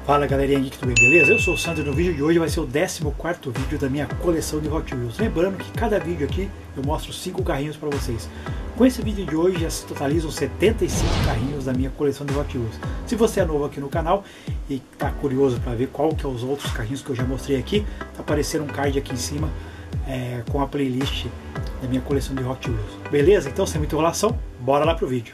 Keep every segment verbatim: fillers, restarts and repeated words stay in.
Fala galerinha geek, tudo bem, beleza? Eu sou o Sandro e no vídeo de hoje vai ser o décimo quarto vídeo da minha coleção de Hot Wheels. Lembrando que cada vídeo aqui eu mostro cinco carrinhos para vocês. Com esse vídeo de hoje já se totalizam setenta e cinco carrinhos da minha coleção de Hot Wheels. Se você é novo aqui no canal e está curioso para ver qual que é os outros carrinhos que eu já mostrei aqui, tá aparecendo um card aqui em cima é, com a playlist da minha coleção de Hot Wheels. Beleza? Então sem muita enrolação, bora lá pro vídeo.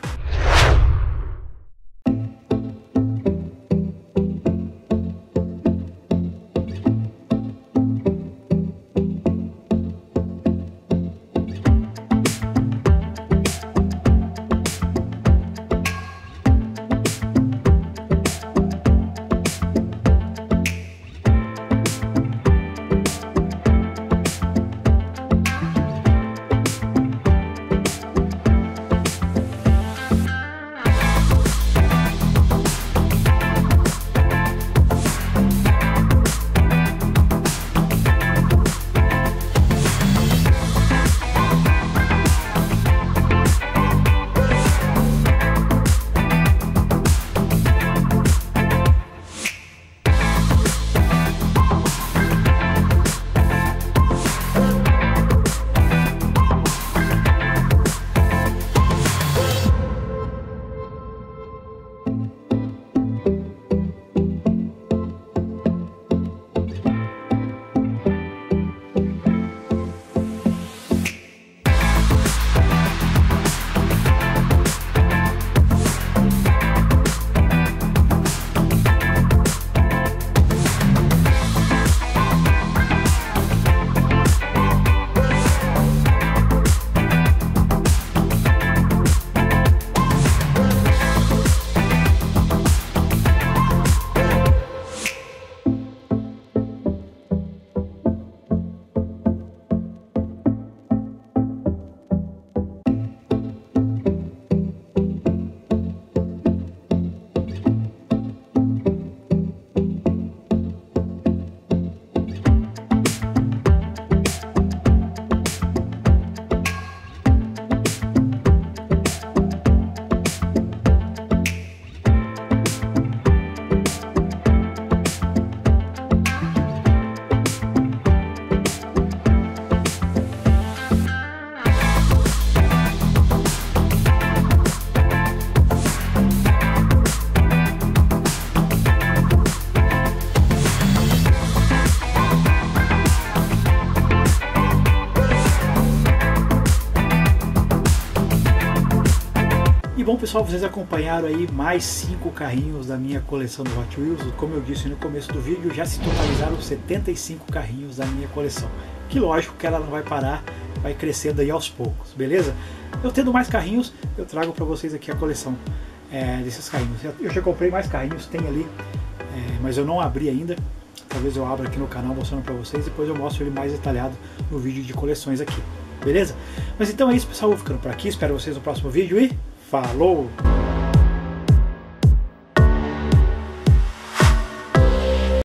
E bom pessoal, vocês acompanharam aí mais cinco carrinhos da minha coleção do Hot Wheels. Como eu disse no começo do vídeo, já se totalizaram setenta e cinco carrinhos da minha coleção. Que lógico que ela não vai parar, vai crescendo aí aos poucos, beleza? Eu tendo mais carrinhos, eu trago para vocês aqui a coleção é, desses carrinhos. Eu já comprei mais carrinhos, tem ali, é, mas eu não abri ainda. Talvez eu abra aqui no canal mostrando para vocês, depois eu mostro ele mais detalhado no vídeo de coleções aqui, beleza? Mas então é isso pessoal, vou ficando por aqui, espero vocês no próximo vídeo e falou!